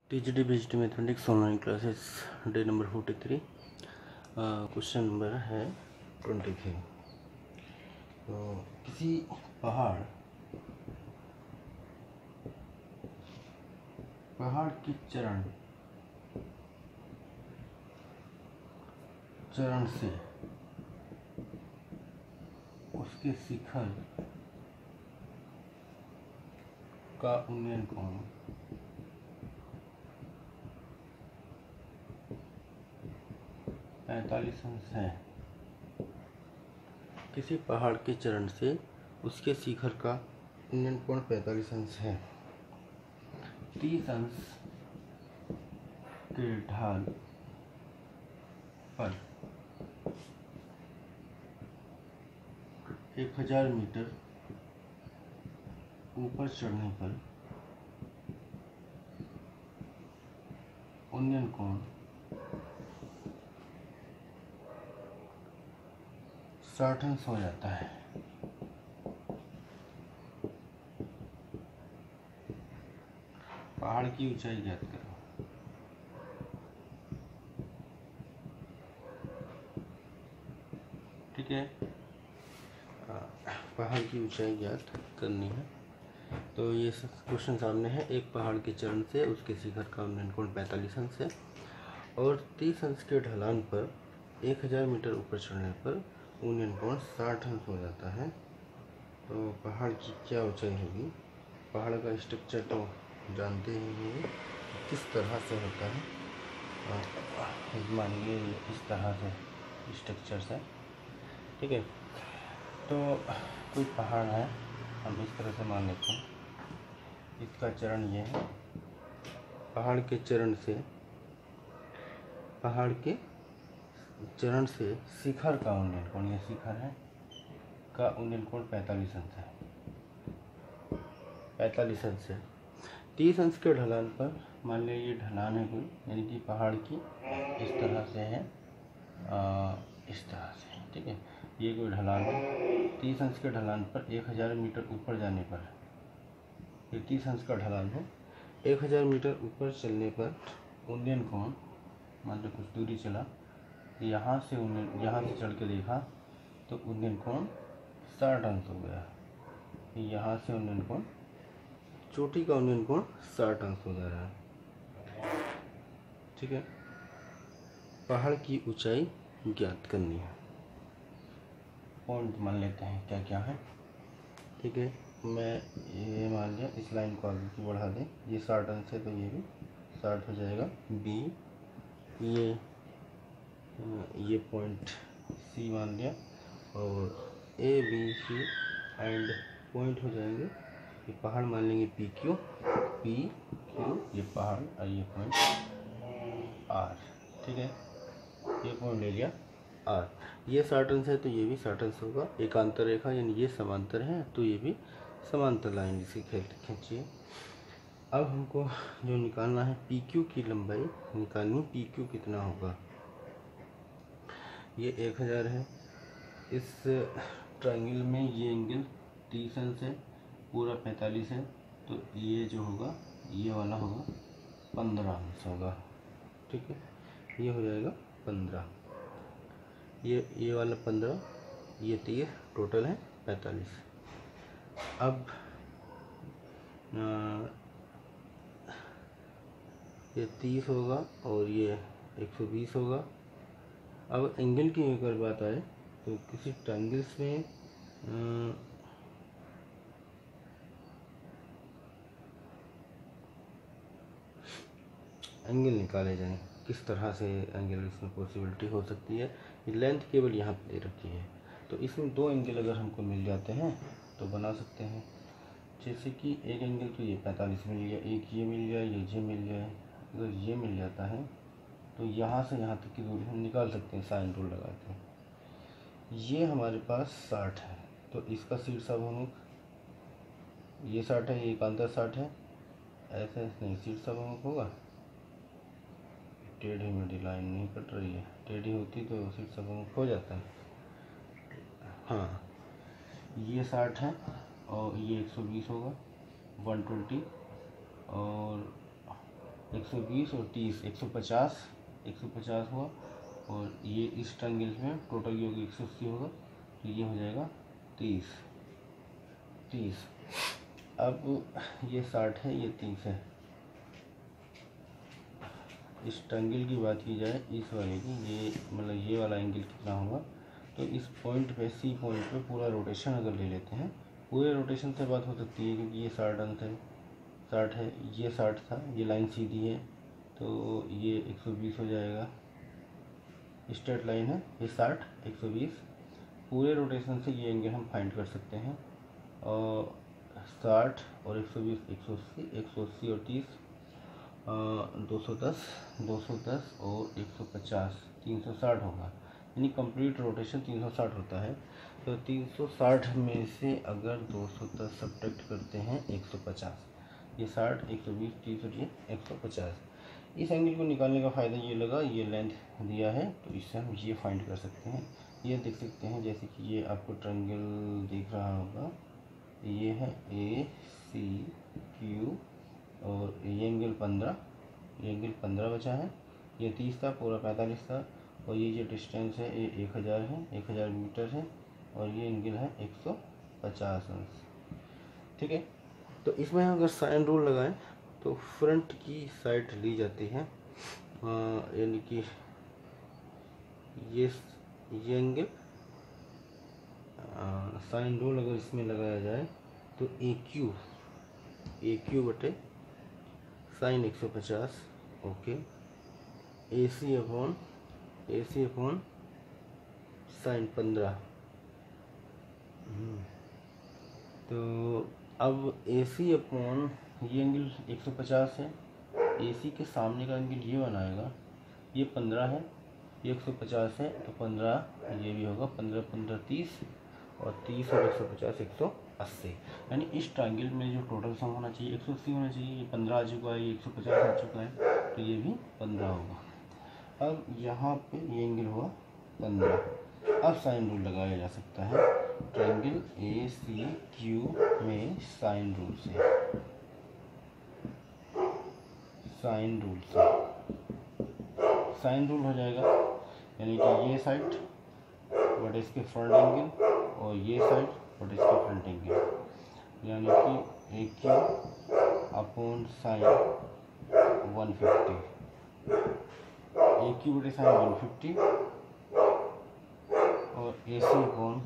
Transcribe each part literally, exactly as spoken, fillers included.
TGT BGT mathematics online classes day number forty three question number है twenty three. तो किसी पहाड़ पहाड़ की चरण चरण से उसके शिखर का उन्नयन कोण पैंतालीस अंश है। किसी पहाड़ के चरण से उसके शिखर का उन्नयन कोण पैंतालीस अंश है। तीस अंश के ढाल पर एक हजार मीटर ऊपर चढ़ने पर उन्नयन कोण साठ अंश हो जाता है। पहाड़ की ऊंचाई ज्ञात करो। ठीक है, पहाड़ की ऊंचाई ज्ञात करनी है। तो ये क्वेश्चन सामने है। एक पहाड़ के चरण से उसके शिखर का उन्नयन कोण पैंतालीस अंश है और तीस अंश के ढलान पर एक हजार मीटर ऊपर चढ़ने पर उन्नयन कोण साठ अंश हो जाता है। तो पहाड़ की क्या ऊंचाई होगी? पहाड़ का स्ट्रक्चर तो जानते ही हैं किस तरह से होता है। मानिए इस तरह से स्ट्रक्चर है। ठीक है, तो कोई पहाड़ है, हम इस तरह से मान लेते हैं। इसका चरण ये है। पहाड़ के चरण से पहाड़ के चरण से शिखर का उन्नयन कोण, ये शिखर है, का उन्नयन कोण पैंतालीस अंश है। पैंतालीस अंश है। तीस अंश के ढलान पर, मान लीजिए ये ढलान है कोई, यानी कि पहाड़ की इस तरह से है, आ, इस तरह से। ठीक है, ये कोई ढलान है। तीस अंश के ढलान पर एक हजार मीटर ऊपर जाने पर, ये तीस अंश का ढलान है, एक हजार मीटर ऊपर चलने पर उन्नयन कोण, मान लो कुछ दूरी चला, यहाँ से उन्नयन, यहाँ से चढ़ के देखा तो उन्नयन कोण साठ अंश हो गया। यहाँ से उन्नयन कोण, चोटी का उन्नयन कोण साठ अंश हो जा रहा है। ठीक है, पहाड़ की ऊंचाई ज्ञात करनी है। पॉइंट मान लेते हैं क्या क्या है। ठीक है, मैं ये मान लिया, इस लाइन को आगे की बढ़ा दें। ये साठ अंश है तो ये भी साठ हो जाएगा। बी, ये ये पॉइंट सी मान लिया, और A B C end point हो जाएंगे। ये पहाड़ मान लेंगे पी क्यू, पी क्यू ये पहाड़ और ये पॉइंट आर। ठीक है, ये पॉइंट ले लिया आर। ये साठ अंश है तो ये भी साठ अंश होगा। एकांतर रेखा यानी ये समांतर है तो ये भी समांतर लाइन इसकी खींचिए। अब हमको जो निकालना है, पी क्यू की लंबाई निकालनी। पी क्यू कितना होगा? ये एक हजार है। इस ट्रायंगल में ये एंगल तीस अंश है, पूरा पैंतालीस है, तो ये जो होगा, ये वाला होगा पंद्रह अंश होगा। ठीक है, ये हो जाएगा पंद्रह, ये ये वाला पंद्रह, ये तीस, टोटल है पैंतालीस। अब आ, ये तीस होगा और ये एक सौ बीस होगा। अब एंगल की अगर बात आए तो किसी ट्रायंगल्स में आ, एंगल निकाले जाएं। किस तरह से एंगल इसमें पॉसिबिलिटी हो सकती है? लेंथ केवल यहाँ पे दे रखी है, तो इसमें दो एंगल अगर हमको मिल जाते हैं तो बना सकते हैं। जैसे कि एक एंगल तो ये पैंतालीस मिल गया, एक ये मिल गया, ये जे मिल गया। अगर ये मिल जाता है तो यहाँ से यहाँ तक की दूरी हम निकाल सकते हैं साइन रूल लगा के। ये हमारे पास साठ है तो इसका शीर्ष अभिमुख ये साठ है, ये एकांतर साठ है, ऐसे नहीं शीर्ष अभिमुख होगा। टेढ़ी मेढ़ी लाइन नहीं कट रही है, टेढ़ी होती तो शीर्ष अभिमुख हो जाता है। हाँ, ये साठ है और ये एक सौ बीस होगा, वन ट्वेंटी, और एक सौ बीस और तीस, एक सौ पचास, एक सौ पचास हुआ, और ये इस ट्रायंगल में टोटल योग एक सौ अस्सी होगा, तो ये हो जाएगा तीस, तीस। अब ये साठ है, ये तीस है। इस ट्रायंगल की बात की जाए, इस वाले की, ये मतलब ये वाला एंगल कितना होगा, तो इस पॉइंट पे, सी पॉइंट पे पूरा रोटेशन अगर ले लेते हैं, पूरे रोटेशन से बात हो सकती है, क्योंकि ये साठ अंक है, साठ है, ये साठ था, ये लाइन सीधी है, तो ये एक सौ बीस हो जाएगा, स्ट्रेट लाइन है, ये साठ, एक सौ बीस, पूरे रोटेशन से ये एंगल हम फाइंड कर सकते हैं। और साठ और एक सौ बीस, एक सौ अस्सी, एक सौ अस्सी और तीस, दो सौ दस, दो सौ दस और एक सौ पचास, तीन सौ साठ होगा, यानी कंप्लीट रोटेशन तीन सौ साठ होता है। तो तीन सौ साठ में से अगर दो सौ दस सब्ट्रैक्ट करते हैं एक सौ पचास, ये साठ, एक सौ बीस, तीस और ये एक सौ पचास। इस एंगल को निकालने का फ़ायदा ये लगा, ये लेंथ दिया है तो इससे हम ये फाइंड कर सकते हैं। ये देख सकते हैं, जैसे कि ये आपको ट्रायंगल दिख रहा होगा, ये है ए सी क्यू, और ये एंगल पंद्रह, ये एंगल पंद्रह बचा है, ये तीस था, पूरा पैंतालीस था, और ये जो डिस्टेंस है ये एक हज़ार है, एक हज़ार मीटर है, और ये एंगल है एक सौ पचास अंश। ठीक है, तो इसमें अगर साइन रूल लगाएं तो फ्रंट की साइड ली जाती है, यानी कि ये ये एंगल, साइन रूल अगर इसमें लगाया जाए तो ए क्यू, ए क्यू बटे साइन एक सौ पचास, okay, A C upon A C upon sine पंद्रह। तो अब ए सी अपॉन ये एंगल एक सौ पचास है, ए सी के सामने का एंगल ये बनाएगा, ये पंद्रह है, ये एक सौ पचास है, तो पंद्रह ये भी होगा, पंद्रह पंद्रह तीस, और तीस और एक सौ पचास एक सौ अस्सी, यानी इस ट्रायंगल में जो टोटल सम होना चाहिए एक सौ अस्सी होना चाहिए। ये पंद्रह आ चुका है, ये एक सौ पचास आ चुका है, तो ये भी पंद्रह होगा। अब यहाँ पे ये एंगल हुआ पंद्रह। अब साइन रूल लगाया जा सकता है ट्रायंगल ए सी क्यू में साइन रूल से, साइन रूल से साइन रूल हो जाएगा, यानी कि ये साइड बट इसके फ्रंट एंगल, और ये साइड बट इसके फ्रंट एंगल, यानी कि A Q upon sine one fifty, A Q बटे साइन वन फिफ्टी, और A C upon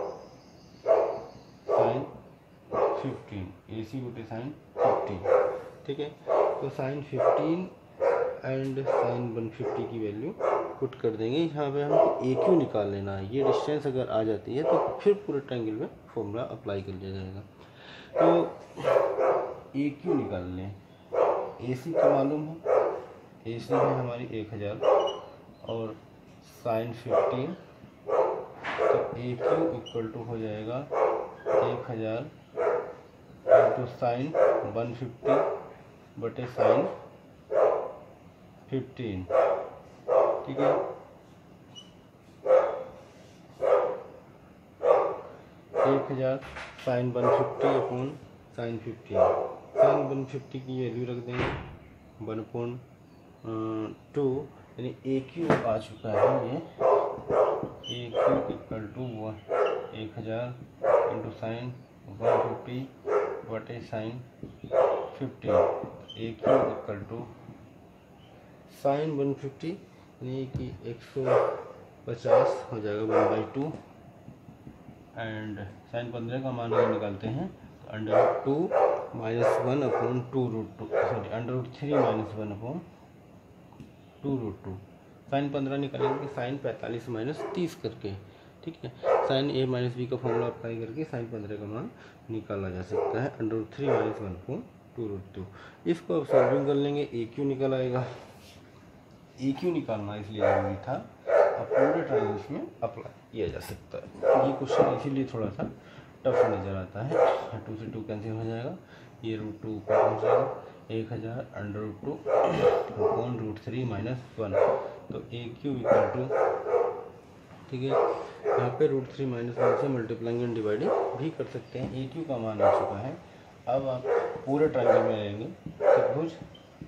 sine fifteen, A C बटे साइन फिफ्टीन। ठीक है, तो sine fifteen and sine one fifty की वैल्यू पुट कर देंगे। यहाँ पे हमको ए क्यू निकाल लेना है, ये डिस्टेंस अगर आ जाती है तो फिर पूरे ट्रायंगल में फॉर्मूला अप्लाई कर लिया जाएगा। तो ए क्यू निकाल लें, ए सी का मालूम है, ए सी है हमारी एक हज़ार, और साइन फिफ्टीन, तो ए क्यू इक्वल टू हो जाएगा एक हज़ार इंटू साइन वन फिफ्टी बटे साइन फिफ्टीन। ठीक है, एक हज़ार sine one fifty upon sine fifteen, sine one fifty की वैल्यू रख देंगे वन अपॉन टू, यानी ए क्यू आ चुका है, ये A Q equal to one एक हज़ार इंटू साइन वन फिफ्टी बटे sine fifteen, A Q equal to sine one fifty यानी कि एक सौ पचास हो जाएगा one by two, and sine पंद्रह का मान अगर निकालते हैं तो under root two minus one upon two root two sorry under root three minus one upon two root two. Sine पंद्रह निकालेंगे साइन पैंतालीस माइनस तीस करके। ठीक है, साइन ए माइनस बी का फॉर्मूला अप्लाई करके साइन पंद्रह का मान निकाला जा सकता है under root three minus one upon two root two. इसको अब सॉल्विंग कर लेंगे, ए क्यू निकल आएगा। ए क्यू निकालना इसलिए ज़रूरी था, अब पूरे ट्रायंगल्स में अप्लाई किया जा सकता है। ये क्वेश्चन इसीलिए थोड़ा सा टफ नज़र आता है। टू से टू कैंसिल हो जाएगा, ये रूट टू ऊपर पहुँच जाएगा, एक हज़ार under root two upon root three minus one, तो ए क्यू इक्वल टू, ठीक है, यहाँ पे रूट थ्री माइनस वन से मल्टीप्लाइंग एंड डिवाइडिंग भी कर सकते हैं। ए क्यू का मान आ चुका है। अब आप पूरे ट्रायंगल में लेंगे त्रिभुज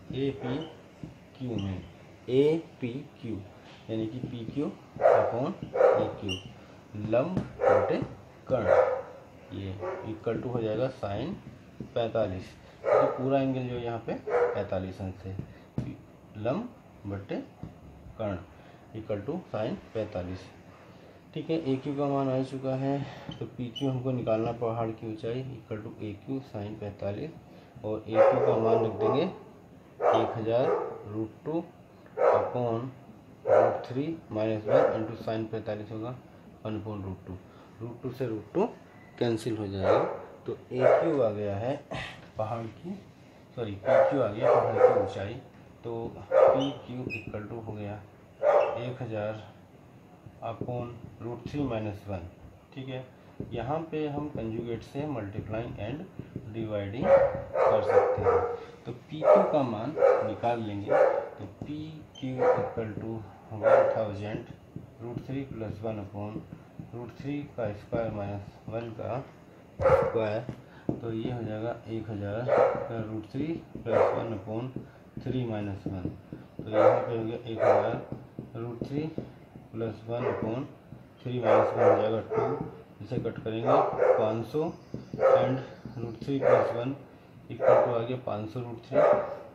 ए पी क्यू में, ए पी क्यू यानी कि P Q upon A Q लंब बटे कर्ण, ये इक्वल टू हो जाएगा साइन पैंतालीस, तो पूरा एंगल जो यहाँ पे पैंतालीस अंश है, लंब बटे कर्ण इक्वल टू साइन पैंतालीस। ठीक है, ए क्यू का मान आ चुका है, तो पी क्यू हमको निकालना पहाड़ की ऊंचाई equal to A Q sine पैंतालीस, और ए क्यू का मान रख देंगे एक हज़ार root two upon root three minus one into sine पैंतालीस होगा one upon root two, root two से रूट टू कैंसिल हो जाएगा, तो ए क्यू आ गया है पहाड़ की, सॉरी पी क्यू आ गया पहाड़ की ऊंचाई, तो पी क्यू इक्वल टू हो गया एक हज़ार upon root three minus one. ठीक है, यहाँ पे हम कंजुगेट से मल्टीप्लाइंग एंड डिवाइडिंग कर सकते हैं, तो पी क्यू का मान निकाल लेंगे, तो P Q equal to one thousand root three plus one upon root three का स्क्वायर माइनस वन का स्क्वायर, तो ये हो जाएगा एक हज़ार का root three plus one upon three minus one, तो यहाँ पे हो गया एक हज़ार root three plus one upon three minus one हो जाएगा टू, इसे कट करेंगे पाँच सौ and root three plus one equal to आ गया पाँच सौ रूट थ्री।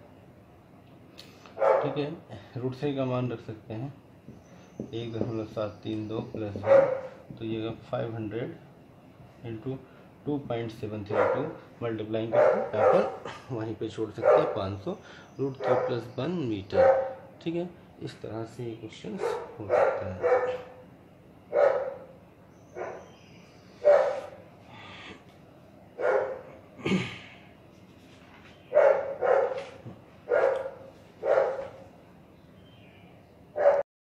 ठीक है, रूट थ्री का मान रख सकते हैं एक दशमलव सात तीन दो प्लस वन, तो ये five hundred into two point seven three two multiplying करके यहाँ पर वहीं पे छोड़ सकते हैं पाँच सौ root three plus one metre. ठीक है, इस तरह से क्वेश्चन हो सकता है।